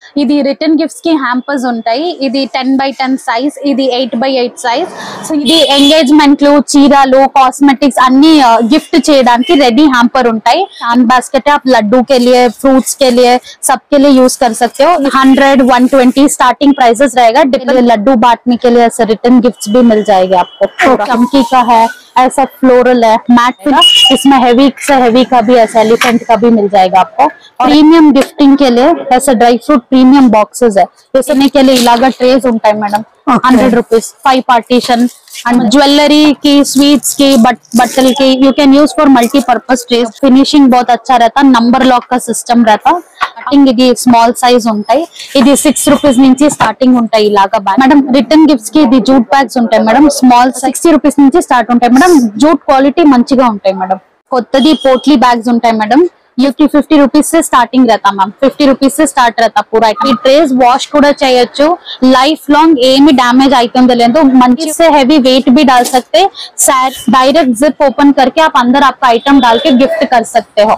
ఇది return gifts కి hampers ఉంటాయి. ఇది 10x10 సైజ్, ఇది 8x8 సైజ్. సో ఇది ఎంగేజ్మెంట్లు, చీరాలు, కాస్మెటిక్స్ అన్ని गिफ्ट చేయడానికి రెడీ హ్యాంపర్ ఉంటాయి. हैंड बास्केट आप लड्डू के लिए, फ्रूट्स के लिए, सबके लिए यूज कर सकते हो. 100 120 स्टार्टिंग प्राइसेस रहेगा. लड्डू बांटने के लिए ऐसे रिटर्न गिफ्ट्स भी मिल जाएंगे आपको. चमकी का है, ऐसा फ्लोरल है, मैट का, इसमें हेवी से हेवी का भी, ऐसा एलिफेंट का भी मिल जाएगा आपको. प्रीमियम गिफ्टिंग के लिए ऐसे ड्राई फ्रूट प्रीमियम बॉक्सेस है. इसने के लिए इलागा ट्रेस ఉంటాయి madam. 100 rupees 5 partition. And jewellery की, स्वीट्स की, बटल की, you can use for multipurpose trays. Finishing बहुत अच्छा रहता. नंबर लॉक का सिस्टम रहता. ఇది స్మాల్ సైజ్ ఉంటాయి. ఇది 6 రూపీస్ నుంచి స్టార్టింగ్ ఉంటాయి ఇలాగా బ్యాగ్. మేడం రిటర్న్ గిఫ్ట్స్ కి ఇది జూట్ బ్యాగ్స్ ఉంటాయి మేడం. స్మాల్ 60 రూపీస్ నుంచి స్టార్ట్ ఉంటాయి మేడం. జూట్ క్వాలిటీ మంచిగా ఉంటాయి మేడం. కొత్తది పోట్లీ బ్యాగ్స్ ఉంటాయి మేడం. ये 50 रुपीज से स्टार्टिंग रहता मैम. 50 रुपीज से स्टार्ट रहता पूरा. ट्रेस वॉश కూడా చేయొచ్చు. లైఫ్ లాంగ్ ఏమి డ్యామేజ్ అవుతుంది లేదు. मंची से हैवी वेट भी डाल सकते. डायरेक्ट जिप ओपन करके आप अंदर आपका आइटम डाल के गिफ्ट कर सकते हो.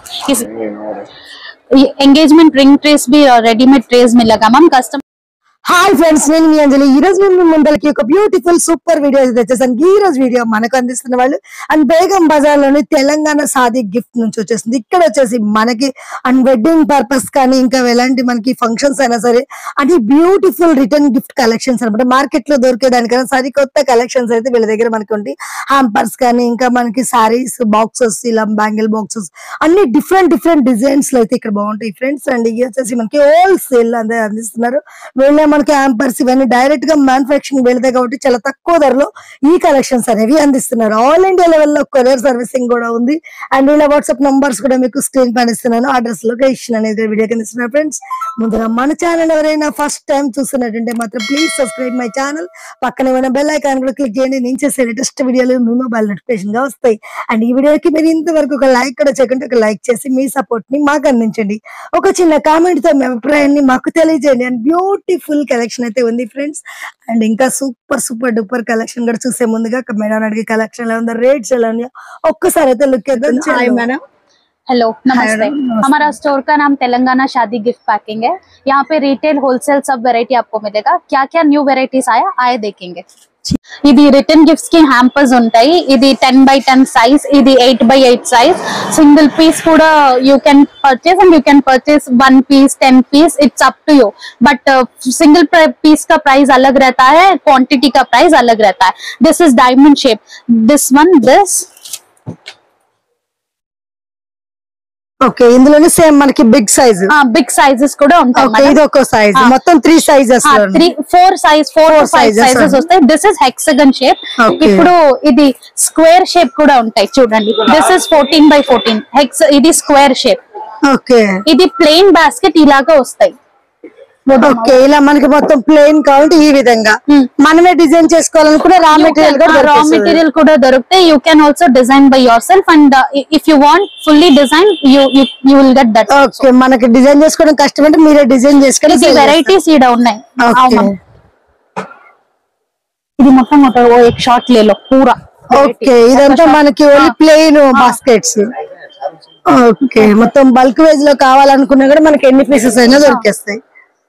एंगेजमेंट रिंग ट्रेस भी रेडीमेड ट्रेस मिलेगा मैम. कस्टम హాయ్ ఫ్రెండ్స్, నేను మీ అంజలి. ఈ రోజు మేము ముందరికి ఒక బ్యూటిఫుల్ సూపర్ వీడియో తెచ్చేసాను. ఈ రోజు వీడియో మనకు అందిస్తున్న వాళ్ళు అండ్ బేగం బజార్ లోని తెలంగాణ సాదీ గిఫ్ట్ నుంచి వచ్చేసింది. ఇక్కడ వచ్చేసి మనకి అండ్ వెడ్డింగ్ పర్పస్ కానీ ఇంకా ఎలాంటి మనకి ఫంక్షన్స్ అయినా సరే అది బ్యూటిఫుల్ రిటర్న్ గిఫ్ట్ కలెక్షన్స్ అనమాట. మార్కెట్ లో దొరికేదానికన్నా సరికొత్త కలెక్షన్స్ అయితే వీళ్ళ దగ్గర మనకి ఉంటాయి. హ్యాంపర్స్ కానీ ఇంకా మనకి సారీస్, బాక్సెస్, ఇలా బ్యాంగిల్ బాక్సెస్ అన్ని డిఫరెంట్ డిజైన్స్ లో అయితే ఇక్కడ బాగుంటాయి ఫ్రెండ్స్. అండ్ ఇది వచ్చేసి మనకి హోల్సేల్ అందరూ అందిస్తున్నారు. వీళ్ళే మనకి హ్యాంపర్స్ ఇవన్నీ డైరెక్ట్ గా మ్యానుఫాక్చరింగ్ వెళ్తాయి కాబట్టి చాలా తక్కువ ధరలో ఈ కలెక్షన్స్ అనేవి అందిస్తున్నారు. ఆల్ ఇండియా లెవెల్లో కొరియర్ సర్వీసింగ్ కూడా ఉంది. అండ్ ఇలా వాట్సాప్ నంబర్స్ కూడా మీకు స్క్రీన్ పైన ఇస్తున్నాను. అడ్రస్ లొకేషన్ అనేది వీడియో కింద ఇస్తున్నారు ఫ్రెండ్స్. ముందుగా మన ఛానల్ ఎవరైనా ఫస్ట్ టైం చూస్తున్నట్టుంటే మాత్రం ప్లీజ్ సబ్స్క్రైబ్ మై ఛానల్. పక్కన ఏమైనా బెల్ ఐకాన్ కూడా క్లిక్ చేయండి. నేను చేసే లేటెస్ట్ వీడియోలు మీ మొబైల్ నోటిఫికేషన్ గా వస్తాయి. అండ్ ఈ వీడియోకి మీరు ఇంతవరకు ఒక లైక్ కూడా చేయకుండా ఒక లైక్ చేసి మీ సపోర్ట్ ని మాకు అందించండి. ఒక చిన్న కామెంట్ తో మీ అభిప్రాయాన్ని మాకు తెలియజేయండి. అండ్ బ్యూటిఫుల్ కలెక్షన్ అయితే ఉంది ఫ్రెండ్స్. అండ్ ఇంకా సూపర్ డూపర్ కలెక్షన్ కూడా చూసే ముందుగా మేడం అడిగే కలెక్షన్ ఎలా ఉందో, రేట్స్ ఎలా ఉన్నాయో ఒక్కసారి అయితే లుక్ చేద్దాం. Hi madam. हेलो नमस्ते. हमारा स्टोर का नाम तेलंगाना शादी गिफ्ट पैकिंग है. यहाँ पे रिटेल होलसेल सब वेरायटी आपको मिलेगा. क्या क्या न्यू वेराइटीज आए देखेंगे. ఇది రిటర్న్ గిఫ్ట్స్ కి హ్యాంపర్స్ ఉంటాయి. ఇది 10x10 సైజ్, ఇది 8x8 సైజ్. సింగిల్ పీస్ కూడా you can purchase and you can purchase 1 piece 10 piece, it's up to you. But single piece का प्राइस अलग रहता है, क्वांटिटी का प्राइस अलग रहता है. This is diamond shape. This one, this okay. ఇందులోనే సేమ్ మనకి బిగ్ సైజ్, బిగ్ సైజెస్ కూడా ఉంటాయి. ఇది ఒక సైజ్, మొత్తం 3 సైజెస్, 4 to 5 సైజెస్ వస్తాయి. This is hexagon shape. ఇప్పుడు ఇది స్క్వేర్ షేప్ కూడా ఉంటాయి చూడండి. This is 14x14. ఇది స్క్వేర్ షేప్. ఓకే. ఇది ప్లెయిన్ బాస్కెట్ ఇలాగా వస్తాయి. ఓకే. ఇలా మనకి మొత్తం ప్లెయిన్ కాబట్టి ఈ విధంగా మనమే డిజైన్ చేసుకోవాలనుకున్న రా మెటీరియల్ కూడా దొరుకుతాయి. You can also design by yourself. And if you want fully design you will get that. Okay. మనకి డిజైన్ చేసుకోవడం కష్టం అంటే మీరే డిజైన్ చేసుకొని వెరైటీస్ ఈడ ఉన్నాయి. ఇది మొత్తం एक शॉट ले लो पूरा. ఓకే. ఇదంతా మనకి ఓన్లీ ప్లెయిన్ బాస్కెట్స్. ఓకే. మొత్తం బల్క్ వేజ్ లో కావాలనుకున్నా కూడా మనకి ఎన్ని పీసెస్ అయినా దొరికేస్తాయి.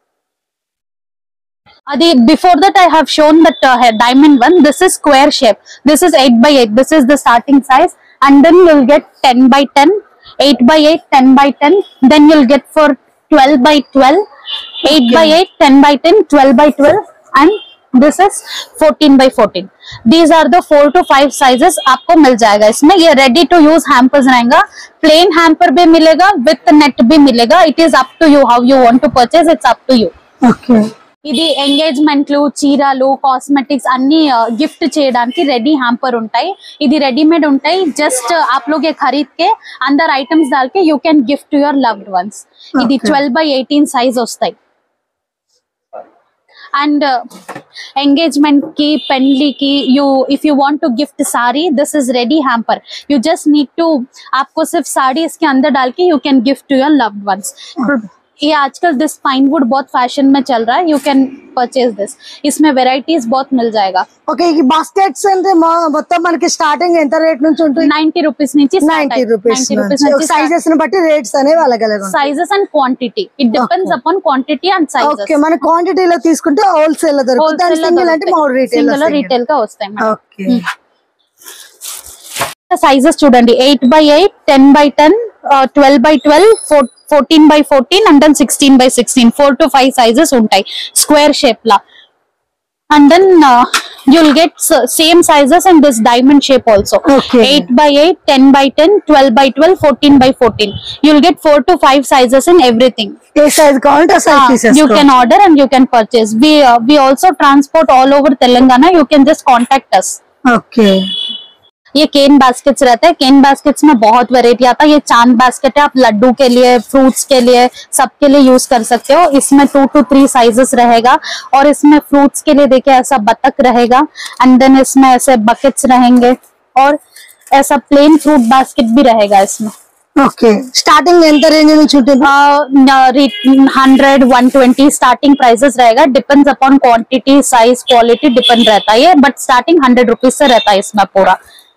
Adi, before that I have shown that diamond one. This is square shape. This is 8x8. This is the starting size. And then you'll get 10x10, 8x8, 10x10. Then you'll get for 12x12, 8x8, 10x10, 12x12. And this is 14x14. These are the 4 to 5 sizes आपको मिल जाएगा इसमें. ये ready to use hampers रहेगा. Plain hamper भी मिलेगा, with net भी मिलेगा. It is up to you how you want to purchase. It's up to you. Okay. ఇది ఎంగేజ్మెంట్లు, చీరాలు, కాస్మెటిక్స్ అన్ని గిఫ్ట్ చేయడానికి రెడీ హ్యాంపర్ ఉంటాయి. ఇది రెడీమేడ్ ఉంటాయి. జస్ట్ आप लोग ये खरीद के अंदर आइटम्स डाल के you can gift to your loved ones. ఇది 12x18 సైజ్ వస్తాయి. అండ్ ఎంగేజ్మెంట్ కి, పెళ్లికి if you want to gift sari, this is ready hamper. You just need to आपको सिर्फ साड़ी इसके अंदर डाल के you can gift to your loved ones. ये आजकल दिस पाइन वुड बहुत फैशन में चल रहा है, यू कैन परचेज दिस। इसमें वेराइटीज बहुत मिल जाएगा। ఓకే ఈ బాస్కెట్స్ అంటే మొత్తం మనకి స్టార్టింగ్ ఎంత రేట్ నుంచి ఉంటుంది? 90 రూపీస్ నుంచి 90 రూపీస్ సైజెస్ ని బట్టి రేట్స్ అనేవి అలాగే ఉంటాయి. Sizes and quantity, it depends upon quantity and sizes. Okay మన క్వాంటిటీలో తీసుకుంటే హోల్సేల్ లో దొరుకుతుంది, సింగిల్ అంటే మోర్ రీటైల్ గా వస్తాయి. ఓకే సైజెస్ చూడండి, 8x8, 10x10, 12x12, 14x14 and then 16x16, 4 to 5 sizes ఉంటాయి స్క్వేర్ షేప్ లా. And then you'll get same sizes in this diamond shape also. 8x8, 10x10, 12x12, 14x14. You'll get 4 to 5 sizes in everything. ఏ size కావాలంటే ఆ size తీసేసుకో. You can order and you can purchase. We also transport all over Telangana. You can just contact us. Okay. ये केन baskets रहते हैं, केन baskets में बहुत variety आता है। ये चांद बास्केट है, आप लड्डू के लिए, फ्रूट्स के लिए, सबके लिए यूज कर सकते हो। इसमें 2 to 3 साइजेस रहेगा और इसमें फ्रूट्स के लिए देखिए ऐसा बतख रहेगा एंड देन इसमें ऐसे बकेट्स रहेंगे और ऐसा प्लेन फ्रूट बास्केट भी रहेगा इसमें। ఓకే స్టార్టింగ్ ఎంత రేంజ్ నుంచి ఉంటుంది? 100, 120 स्टार्टिंग प्राइसेस रहेगा, depends upon quantity, size, quality depend रहता है, बट स्टार्टिंग 100 रुपीज से रहता है इसमें पूरा।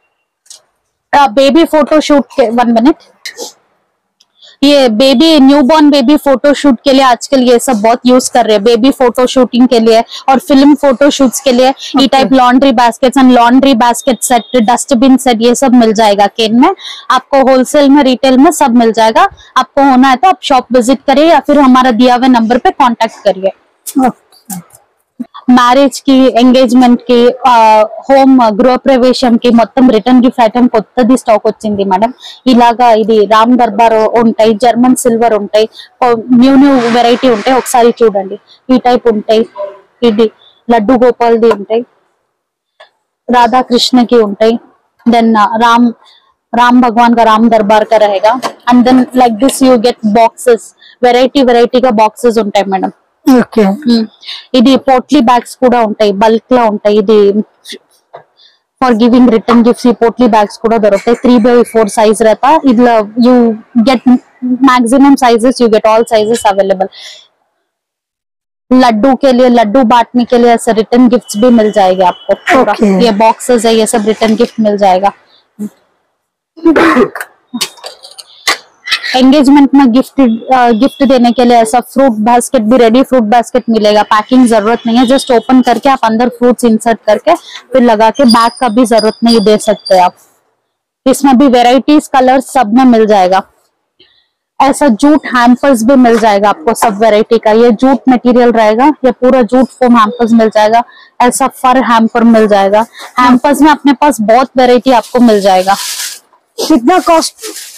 बेबी फोटो शूट के 1 मिनट, ये baby newborn baby photo shoot के लिए आजकल ये सब बहुत यूज कर रहे हैं, बेबी फोटो शूटिंग के लिए और फिल्म फोटो शूट्स के लिए। ये type laundry baskets and laundry basket set, dustbin set, ये सब मिल जाएगा केन में। आपको होलसेल में, रिटेल में सब मिल जाएगा। आपको होना है तो आप शॉप विजिट करिए या फिर हमारा दिया हुए नंबर पे कांटेक्ट करिए। మ్యారేజ్ కి, ఎంగేజ్మెంట్ కి, హోమ్ గృహ ప్రవేశం కి మొత్తం రిటర్న్ గిఫ్ట్ ఐటమ్ కొత్తది స్టాక్ వచ్చింది మేడం. ఇలాగా ఇది రామ్ దర్బార్ ఉంటాయి, జర్మన్ సిల్వర్ ఉంటాయి, న్యూ వెరైటీ ఉంటాయి. ఒకసారి చూడండి, ఈ టైప్ ఉంటాయి, ఇది లడ్డు గోపాల్ది ఉంటాయి, राधा-कृष्ण की ఉంటాయి, देन राम भगवान का राम दरबार का रहेगा and then like this you get boxes, variety का बॉक्सेस ఉంటాయి మేడం. ఓకే ఇది పోట్లీ బ్యాగ్స్ కూడా ఉంటాయి, బల్క్ లా ఉంటాయి. ఇది ఫర్ గివింగ్ రిటర్న్ గిఫ్ట్స్ ఈ పోట్లీ బ్యాగ్స్ కూడా దొరుకుతాయి. 3x4 साइज रहता है, इधर you get maximum sizes, you get all sizes available. Laddu के लिए, लड्डू बांटने के लिए ऐसे रिटर्न गिफ्ट्स भी मिल जाएंगे आपको पूरा। ये बॉक्सेस है, ये सब रिटर्न गिफ्ट मिल जाएगा। एंगेजमेंट में गिफ्ट देने के लिए ऐसा फ्रूट बास्केट भी, रेडी फ्रूट बास्केट मिलेगा। पैकिंग जरूरत नहीं है, जस्ट ओपन करके आप अंदर फ्रूट्स इंसर्ट करके फिर लगा के, बैग का भी जरूरत नहीं, दे सकते आप। इसमें भी वेराइटीज, कलर्स सब में मिल जाएगा। ऐसा जूट हैम्पर्स भी मिल जाएगा आपको, सब वेराइटी का। ये जूट मटेरियल रहेगा, ये पूरा जूट फोम हैम्पर्स मिल जाएगा। ऐसा फर हैम्पर मिल जाएगा। हैम्पर्स में अपने पास बहुत वेराइटी आपको मिल जाएगा। कितना कॉस्ट?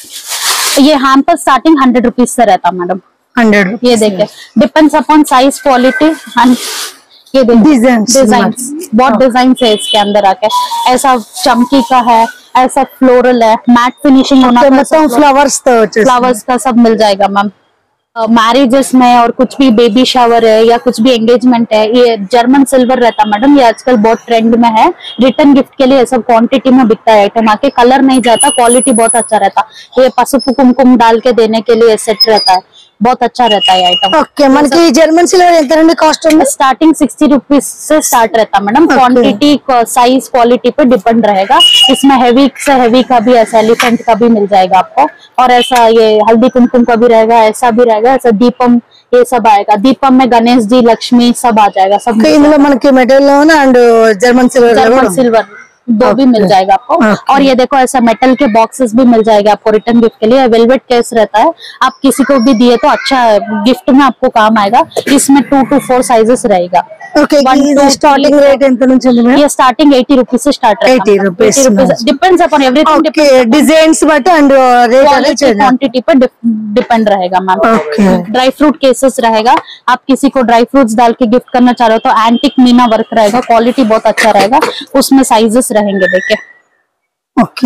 ये हैम्पर स्टार्टिंग 100 रुपीज से रहता मैडम। 100। ये देखिए, depends upon size, quality and ये डिजाइन बहुत डिजाइन है इसके अंदर आके। ऐसा चमकी का है, ऐसा फ्लोरल है, मैट फिनिशिंग होना, मतलब फ्लावर्स का सब मिल जाएगा मैम। मैरिजेस में और कुछ भी बेबी शावर है या कुछ भी एंगेजमेंट है, ये जर्मन सिल्वर रहता मैडम। ये आजकल बहुत ट्रेंड में है, रिटर्न गिफ्ट के लिए सब क्वांटिटी में बिकता है आइटम। आके कलर नहीं जाता, क्वालिटी बहुत अच्छा रहता। ये पसुप कुमकुम डाल के देने के लिए सेट रहता है, बहुत अच्छा रहता है आइटम। ओके, मन की जर्मन सिल्वर ఎంత రండి కాస్ట్? स्टार्टिंग 60 रुपीज से स्टार्ट रहता मैडम। क्वांटिटी, साइज, क्वालिटी पे डिपेंड रहेगा। इसमें हेवी से हेवी का भी, ऐसा एलिफेंट का भी मिल जाएगा आपको, और ऐसा ये हल्दी कुमकुम का भी रहेगा, ऐसा भी रहेगा। ऐसा दीपम, ये सब आएगा। दीपम में गणेश जी, लक्ष्मी सब आ जाएगा। सब ఇందులో మనకి మెటల్ అండ్ జర్మన్ सिल्वर दो भी मिल जाएगा आपको। और ये देखो, ऐसा मेटल के बॉक्सेस भी मिल जाएगा आपको रिटर्न गिफ्ट के लिए। वेलवेट केस रहता है, आप किसी को भी दिए तो अच्छा गिफ्ट में आपको काम आएगा। इसमें 2 to 4 साइजेस रहेगा। ఓకే, స్టార్టింగ్ రేట్ ఎంత నుంచి ఉంది మేడం? ये स्टार्टिंग 80 रुपीज से स्टार्ट है। 80 rupees depends upon everything, okay, designs but and rate quantity पर डिपेंड रहेगा ma'am. Okay, dry fruit cases रहेगा। आप किसी को ड्राई फ्रूट्स डाल के गिफ्ट करना चाह रहे हो तो एंटिक मीना वर्क रहेगा, क्वालिटी बहुत अच्छा रहेगा। उसमें साइजेस रहेंगे, देखिए। ओके,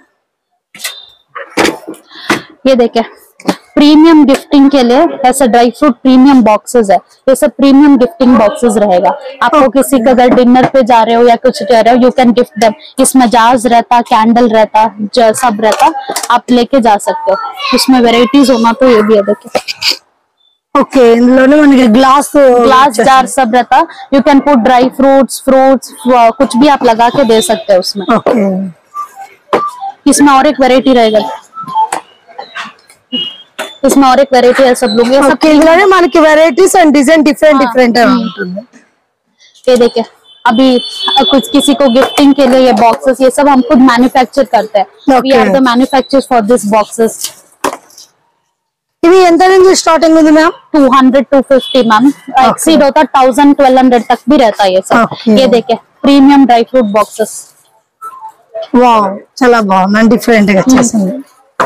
ये देखिए, प्रीमियम गिफ्टिंग के लिए ऐसे ड्राई फ्रूट प्रीमियम बॉक्सेस है। ये सब प्रीमियम गिफ्टिंग बॉक्सेस रहेगा। आपको किसी का अगर डिनर पे जा रहे हो या कुछ जा रहे हो, यू कैन गिफ्ट देम। इसमें जार्स रहता, कैंडल रहता, सब रहता, आप लेके जा सकते हो। इसमें वेराइटीज होना तो ये भी है, देखिए। ఓకే, ఇందులోనే మనకి ग्लास जार सब रहता। You can put dry fruits कुछ भी आप लगा के दे सकते हैं उसमें। ओके, इसमें और एक वैरायटी रहेगा, इसमें और एक वैरायटी है सब लोग ये सब। ఇందులోనే మనకి వెరైటీస్ అండ్ డిజైన్ డిఫరెంట్ ఉంటుంది। ये देखिए अभी कुछ किसी को गिफ्टिंग के लिए ये बॉक्सेस ये सब हम खुद मैन्युफैक्चर करते हैं। We are the manufacturers for this boxes. ఇవి ఎంత నుంచి స్టార్టింగ్ ఉంది మ్యామ్? 200 250 मैम, एक्सीड होता 1000 1200 तक भी रहता है ये सब। ये देखिए premium dry fruit boxes. Wow, చాలా బాగుంది, డిఫరెంట్ గా వచ్చేసింది।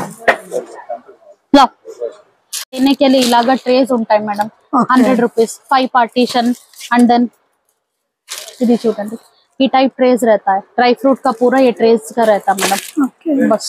लो देने के लिए इलागा ट्रेज ఉంటాయి madam. 100 rupees 5 partition and then ఇది చూడండి ఈ टाइप ट्रेज रहता है। ड्राई फ्रूट का पूरा ये ट्रेज का रहता है मैडम। ओके, बस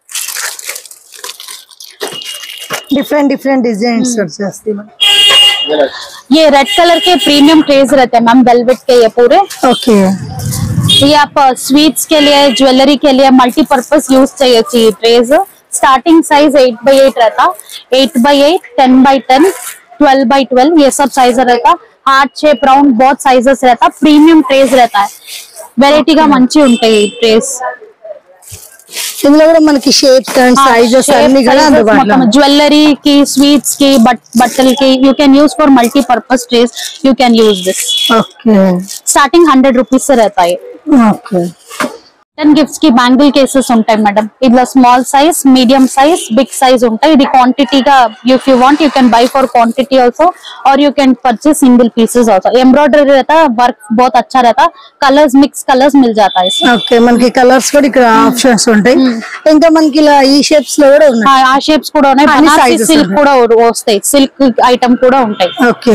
डिफरेंट डिजाइन्स వచ్చేస్తాయి। ये रेड कलर के प्रीमियम ट्रेज रहते हैं मैम, वेलवेट के ये पूरे। ओके, ये आप स्वीट्स के लिए ज्वेलरी के लिए मल्टीपर्पज यूज चाहिए ट्रेज। स्टार्टिंग साइज 8x8 रहता, 8x8 10x10 12x12 ये सब साइज रहता। हार्ट शेप राउंड बहुत साइजेस रहता, प्रीमियम ट्रेज रहता है। वेराइटी का మంచి ఉంటాయి ట్రేస్। ఇందులో కూడా మనకి షేప్స్ అండ్ సైజెస్ అన్ని కూడా అందుబాటులో ఉన్నాయి। ज्वेलरी की स्वीट्स की बटल की you can use for multipurpose trays, you can use this. Okay, starting 100 rupees से रहता है। ఓకే, 10 గిఫ్ట్స్ కి బ్యాంగిల్ కేసెస్ ఉంటాయి మేడం। ఇట్లా small size, medium size, big size ఉంటాయి। ఇది క్వాంటిటీగా if you want you can buy for quantity also और you can purchase single pieces also. Embroidery रहता, वर्क बहुत अच्छा रहता, कलर्स मिक्स कलर्स मिल जाता है इसमें। ఓకే, మనకి కలర్స్ కూడా ఇక్కడ ఆప్షన్స్ ఉంటాయి। ఇంకా మనకి ఇలా ఈ షేప్స్ లో కూడా ఉన్నాయి, ఆ షేప్స్ కూడా ఉన్నాయి। బనారసి సిల్క్ కూడా వస్తాయి, సిల్క్ ఐటమ్ కూడా ఉంటాయి। ఓకే,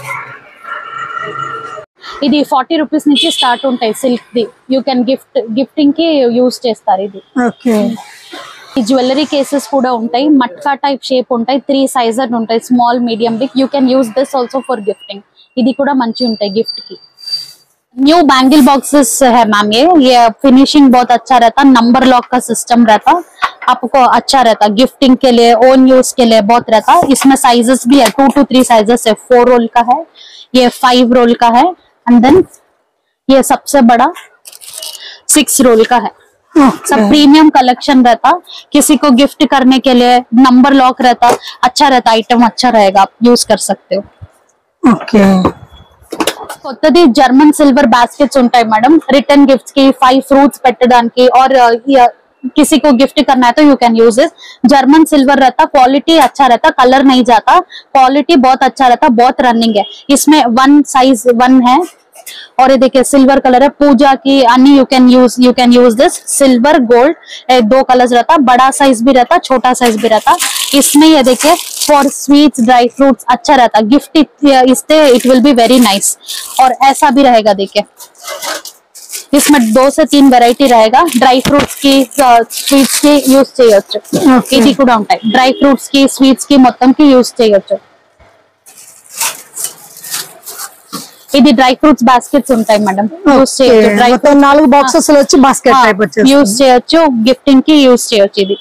ఇది 40 rupees నుంచి స్టార్ట్ ఉంటాయి సిల్క్ ది। యూ కెన్ గిఫ్టింగ్ కి యూజ్ చేస్తారు ఇది। ఓకే, ఈ జ్యువెలరీ కేసెస్ కూడా ఉంటాయి, మట్కా టైప్ షేప్ ఉంటాయి, 3 సైజెస్ ఉంటాయి, small medium big. You can use this also for gifting, ఇది కూడా మంచి ఉంటాయి గిఫ్ట్ కి। न्यू बैंगल बॉक्सेस है मैम, ये फिनिशिंग बहुत अच्छा रहता, नंबर लॉक का सिस्टम रहता, आपको अच्छा रहता गिफ्टिंग के लिए, ओन यूज के लिए बहुत रहता। इसमें साइजेस भी है, 2 to 3 साइजेस है। 4 रोल का है, ये 5 रोल का है एंड देन ये सबसे बड़ा 6 रोल का है। सब प्रीमियम कलेक्शन रहता, किसी को गिफ्ट करने के लिए नंबर लॉक रहता, अच्छा रहता, आइटम अच्छा रहेगा, आप यूज कर सकते हो। ఓకే, కొత్తది జర్మన్ సిల్వర్ బాస్కెట్స్ ఉంటాయి మేడం, रिटर्न गिफ्ट्स की 5 फ्रूट्स పెట్టడానికి और किसी को गिफ्ट करना है तो you can use this. German silver रहता, क्वालिटी अच्छा रहता, कलर नहीं जाता, क्वालिटी बहुत अच्छा रहता, बहुत रनिंग है। इसमें 1 साइज 1 है और ये देखिए सिल्वर कलर है, पूजा की अन्य you can use this. Silver gold 2 colours रहता, बड़ा साइज भी रहता, छोटा साइज भी रहता। इसमें ये देखिए फॉर स्वीट्स ड्राई फ्रूट्स अच्छा रहता, गिफ्ट इससे it will be very nice. और ऐसा भी रहेगा देखिए, इसमें 2 से 3 వెరైటీ रहेगा। ड्राई फ्रूट्स की స్వీట్స్ కి యూజ్ చేయొచ్చు, ఇది కూడా ఉంటాయి। డ్రై ఫ్రూట్స్ కి స్వీట్స్ కి మొత్తం కి యూజ్ చేయొచ్చు। ఇది డ్రై ఫ్రూట్స్ బాస్కెట్స్ ఉంటాయి మేడం, యూజ్ చేయొచ్చు। డ్రై మొత్తం 4 బాక్సెస్ లో వచ్చి బాస్కెట్ టైప్ వచ్చేసి యూజ్ చేయొచ్చు, గిఫ్టింగ్ కి యూజ్ చేయొచ్చు। ఇది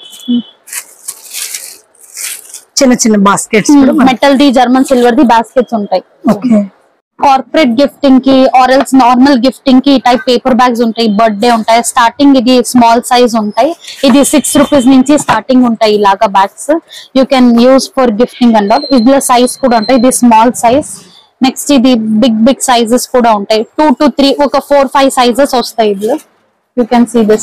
చిన్న చిన్న బాస్కెట్స్ కూడా మెటల్ ది జర్మన్ సిల్వర్ ది బాస్కెట్స్ ఉంటాయి। ఓకే, కార్పొరేట్ గిఫ్టింగ్ కి ఆర్ ఎల్స్ నార్మల్ గిఫ్టింగ్ కి టైప్ పేపర్ బ్యాగ్స్ ఉంటాయి, బర్త్డే ఉంటాయి। స్టార్టింగ్ ఇది స్మాల్ సైజ్ ఉంటాయి, ఇది 6 rupees నుంచి స్టార్టింగ్ ఉంటాయి ఇలాగా bags. You can use for gifting and all. ఇదిలో సైజ్ కూడా ఉంటాయి, ఇది స్మాల్ సైజ్। నెక్స్ట్ ఇది బిగ్ సైజెస్ కూడా ఉంటాయి, 2 to 3 ఒక 4-5 సైజెస్ వస్తాయి ఇదిలో। You can see this.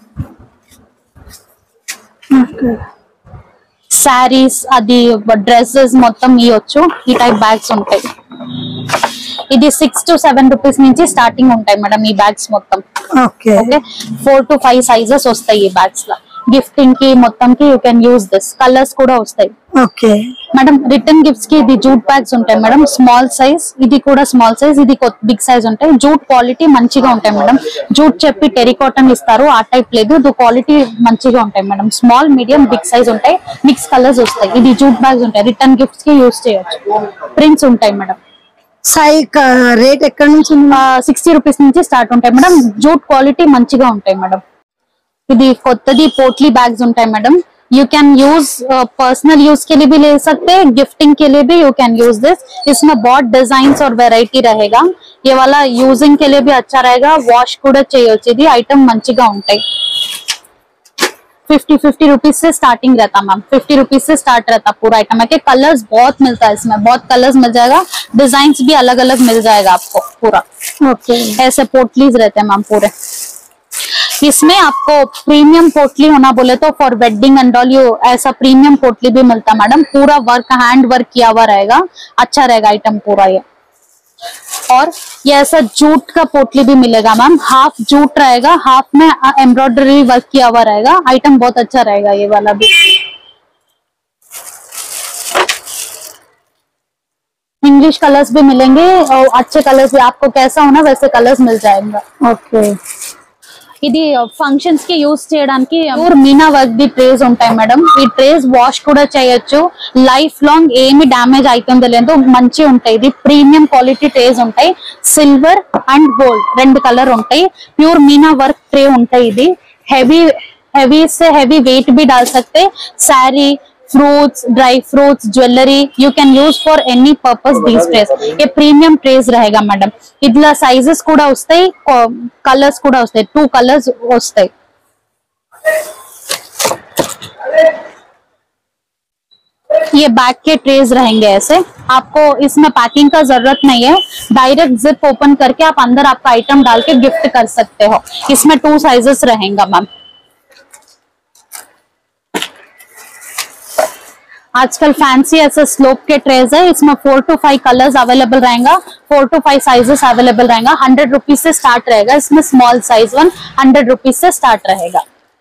Saris అది డ్రెస్సెస్ మొత్తం ఇవ్వచ్చు, ఈ టైప్ బ్యాగ్స్ ఉంటాయి। ఇది 6 to 7 rupees నుంచి స్టార్టింగ్ ఉంటాయి మేడం ఈ బ్యాగ్స్ మొత్తం। ఓకే, 4 to 5 సైజెస్ వస్తాయి ఈ బ్యాగ్స్ లో। గిఫ్టింగ్ కి మొత్తం కి you can use this, colours కూడా వస్తాయి। ఓకే మేడం రిటర్న్ గిఫ్ట్స్ కి ఇది జూట్ బ్యాగ్స్ ఉంటాయి మేడం, స్మాల్ సైజ్, ఇది కూడా స్మాల్ సైజ్, ఇది బిగ్ సైజ్ ఉంటాయి। జూట్ క్వాలిటీ మంచిగా ఉంటాయి మేడం, జూట్ చెప్పి టెరికాటన్ ఇస్తారు ఆ టైప్ లేదు, ఇది క్వాలిటీ మంచిగా ఉంటాయి madam. Small medium big size ఉంటాయి, మిక్స్ కలర్స్ వస్తాయి। ఇది జూట్ బ్యాగ్స్ ఉంటాయి, రిటర్న్ గిఫ్ట్స్ కి యూజ్ చేయొచ్చు। ప్రింట్స్ ఉంటాయి మేడం। రేట్ ఎక్కడ నుంచి 60 rupees నుంచి స్టార్ట్ ఉంటాయి మేడం, జూట్ క్వాలిటీ మంచిగా ఉంటాయి మేడం। ఇది కొత్తది పోట్లీ బ్యాగ్స్ ఉంటాయి madam, you can use personal use के लिए भी ले सकते हैं, गिफ्टिंग के लिए भी यू कैन यूज दिस। इसमें बहुत डिजाइन और वेराइटी रहेगा। ये वाला यूजिंग के लिए भी अच्छा रहेगा, वॉश కూడా చేయొచ్చు। ఐటమ్ మంచిగా ఉంటాయి। 50 रुपीज से स्टार्टिंग रहता मैम, 50 रुपीज से स्टार्ट रहता पूरा आइटम है। कलर्स बहुत मिलता है इसमें, बहुत कलर्स मिल जाएगा, डिजाइन भी अलग अलग मिल जाएगा आपको पूरा। ओके ऐसे पोटलीज रहते हैं मैम पूरे। इसमें आपको प्रीमियम पोटली होना बोले तो for wedding and all you ऐसा प्रीमियम पोटली भी मिलता है मैडम। पूरा वर्क हैंड वर्क किया हुआ रहेगा, अच्छा रहेगा आइटम पूरा ये। और ये ऐसा जूट का पोटली भी मिलेगा मैम, हाफ जूट रहेगा, हाफ में एम्ब्रॉयडरी वर्क किया हुआ रहेगा। आइटम बहुत अच्छा रहेगा ये वाला भी। इंग्लिश कलर्स भी मिलेंगे और अच्छे कलर्स भी, आपको कैसा होना वैसे कलर्स मिल जाएंगे। ओके ఇది ఫంక్షన్స్ కి యూస్ చేయడానికి ప్యూర్ మీనా వర్క్ ది ట్రేస్ ఉంటాయి మేడం। ఈ ట్రేస్ వాష్ కూడా చేయొచ్చు, లైఫ్ లాంగ్ ఏమి డ్యామేజ్ అవుతుందో లేదో మంచి ఉంటాయి। ఇది ప్రీమియం క్వాలిటీ ట్రేస్ ఉంటాయి, సిల్వర్ అండ్ గోల్డ్ రెండు కలర్ ఉంటాయి। ప్యూర్ మీనా వర్క్ ట్రే ఉంటాయి। ఇది हैवी से हैवी वेट भी डाल सकते, sari, fruits, dry fruits, jewellery you can use for any purpose these trays. ये प्रीमियम ट्रेस रहेगा मैडम। इतला साइजेस కూడా వస్తాయి, కలర్స్ కూడా వస్తాయి, 2 కలర్స్ వస్తాయి। ये बैग के ट्रेस रहेंगे ऐसे। आपको इसमें पैकिंग का जरूरत नहीं है, डायरेक्ट जिप ओपन करके आप अंदर आपका आइटम डाल के गिफ्ट कर सकते हो। इसमें 2 साइजेस रहेगा मैम। आजकल फैंसी ऐसे स्लोप के ट्रेज है, इसमें 4 to 5 कलर्स अवेलेबल रहेगा, 4 to 5 साइजेस अवेलेबल रहेगा। 100 रुपीज से स्टार्ट रहेगा। इसमें स्मॉल साइज 100 रुपीज से स्टार्ट रहेगा।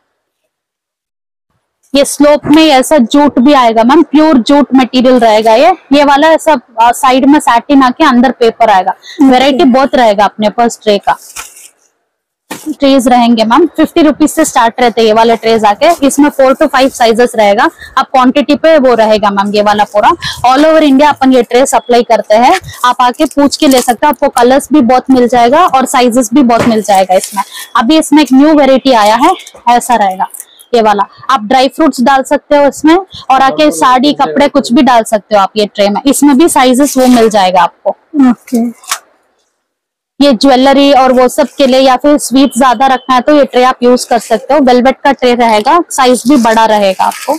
ये स्लोप में ऐसा जूट भी आएगा मैम, प्योर जूट मटेरियल रहेगा ये वाला ऐसा साइड में सैटिन आके अंदर पेपर आएगा। वेराइटी बहुत रहेगा अपने पास ट्रे का। ट्रेज रहेंगे मैम, 50 रुपीज से स्टार्ट रहते हैं ये वाले ट्रेज आके। इसमें 4 to 5 साइजेस रहेगा। अब क्वांटिटी पे वो रहेगा मैम। ये वाला पूरा ऑल ओवर इंडिया अपन ये ट्रे सप्लाई करते हैं। आप आके पूछ के ले सकते हो, आपको कलर्स भी बहुत मिल जाएगा और साइजेस भी बहुत मिल जाएगा इसमें। अभी इसमें एक न्यू वेराइटी आया है, ऐसा रहेगा ये वाला। आप ड्राई फ्रूट्स डाल सकते हो इसमें, और आके साड़ी कपड़े कुछ भी डाल सकते हो आप ये ट्रे में। इसमें भी साइजेस वो मिल जाएगा आपको। ओके ये ज्वेलरी और वो सब के लिए, या फिर स्वीट ज्यादा रखना है तो ये ट्रे आप यूज कर सकते हो। वेलवेट का ट्रे रहेगा, साइज भी बड़ा रहेगा आपको।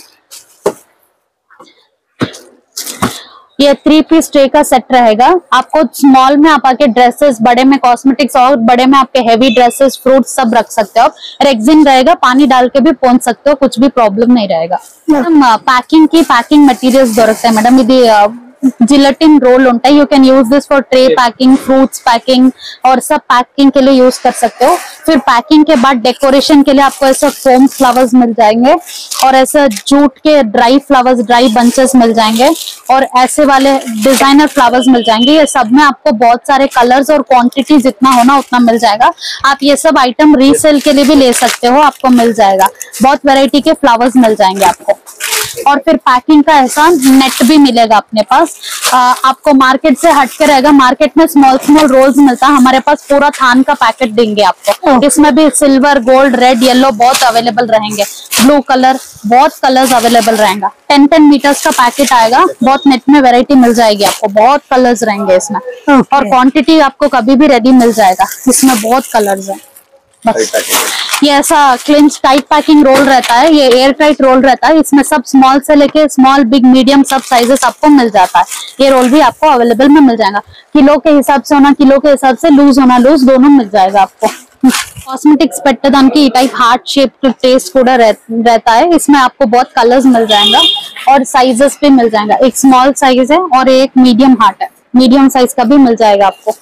ये 3 पीस ट्रे का सेट रहेगा। आपको स्मॉल में आप आके ड्रेसेस, बड़े में कॉस्मेटिक्स और बड़े में आपके हेवी ड्रेसेस, फ्रूट्स सब रख सकते हो। रेक्सिन रहेगा, पानी डाल के भी पोंछ सकते हो, कुछ भी प्रॉब्लम नहीं रहेगा। पैकिंग की पैकिंग मटेरियल्स दొరుకుతాయి మేడం। ఇది जिलेटिन रोल होता है, you can use this for tray packing, fruits packing और सब पैकिंग के लिए यूज कर सकते हो। फिर पैकिंग के बाद डेकोरेशन के लिए आपको ऐसे फोम फ्लावर्स मिल जाएंगे, और ऐसे जूट के ड्राई फ्लावर्स, ड्राई बंचेस मिल जाएंगे, और ऐसे वाले डिजाइनर फ्लावर्स मिल जाएंगे। ये सब में आपको बहुत सारे कलर्स और क्वांटिटी जितना होना उतना मिल जाएगा। आप ये सब आइटम रीसेल के लिए भी ले सकते हो, आपको मिल जाएगा। बहुत वैरायटी के फ्लावर्स मिल जाएंगे आपको। और फिर पैकिंग का ऐसा नेट भी मिलेगा अपने पास। आपको मार्केट से हटके रहेगा, मार्केट में स्मॉल स्मॉल रोल्स मिलता है, हमारे पास पूरा थान का पैकेट देंगे आपको। इसमें भी सिल्वर, गोल्ड, रेड, येलो बहुत अवेलेबल रहेंगे, ब्लू कलर, बहुत कलर्स अवेलेबल रहेगा। 10 मीटर्स का पैकेट आएगा, बहुत नेट में वैरायटी मिल जाएगी आपको, बहुत कलर्स रहेंगे इसमें। और क्वांटिटी आपको कभी भी रेडी मिल जाएगा, इसमें बहुत कलर्स है। बस ये ऐसा क्लिंच टाइट पैकिंग रोल रहता है, ये एयर टाइट रोल रहता है। इसमें सब स्मॉल से लेके स्मॉल, बिग, मीडियम सब साइजेस आपको मिल जाता है। ये रोल भी आपको अवेलेबल में मिल जाएगा। किलो के हिसाब से होना किलो के हिसाब से, लूज होना लूज, दोनों मिल जाएगा आपको। कॉस्मेटिक्स పెట్టడానికి टाइप हार्ट शेप टेस्ट కూడా रहता है। इसमें आपको बहुत कलर्स मिल जाएगा और साइजेस भी मिल जाएगा। एक स्मॉल साइज है और एक मीडियम हार्ट है, मीडियम साइज का भी मिल जाएगा आपको।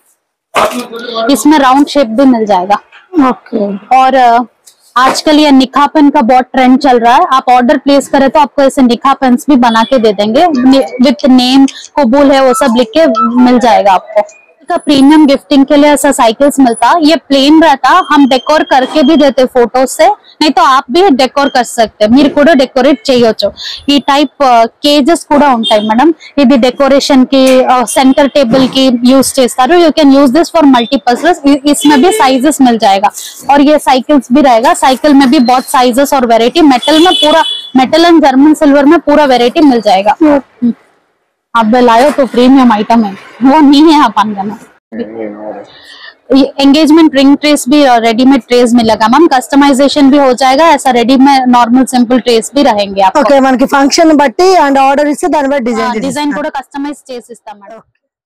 इसमें राउंड शेप भी मिल जाएगा। ओके और आजकल ये निखा पेन का बहुत ट्रेंड चल रहा है। आप ऑर्डर प्लेस करें तो आपको ऐसे निखा पेन्स भी बना के दे देंगे, विथ नेम, कबूल है वो सब लिख के मिल जाएगा आपको। का प्रीमियम गिफ्टिंग के लिए ऐसा साइकिल्स मिलता, ये प्लेन रहता, हम डेकोर करके भी देते फोटो से, नहीं तो आप भी डेकोर कर सकते, మీరు కూడా డెకరేట్ చేయొచ్చు. ఈ టైప్ కేజెస్ కూడా ఉంటాయి మేడం. ఇది డెकोरेशन की सेंटर टेबल की यूज చేస్తారు. You can use this for multipurpose. इसमें भी साइजेस मिल जाएगा और ये साइकिल्स भी रहेगा. साइकिल में भी बहुत साइजेस और वेराइटी, मेटल में पूरा मेटल एंड जर्मन सिल्वर में पूरा वेराइटी मिल जाएगा. आप लायो तो प्रीमियम आइटम है, वो नहीं है अपन का ना. एंगेजमेंट रिंग ट्रेस भी रेडीमेड ट्रेस मिलेगा मैम. कस्टमाइजेशन भी हो जाएगा, ऐसा रेडी में नॉर्मल सिंपल ट्रेस भी रहेंगे आपको. ఓకే, మనకి ఫంక్షన్ బట్టి అండ్ ఆర్డర్ ఇస్తే దాని బట్టి డిజైన్ డిజైన్ కూడా కస్టమైజ్ చేసి ఇస్తాం మేడం.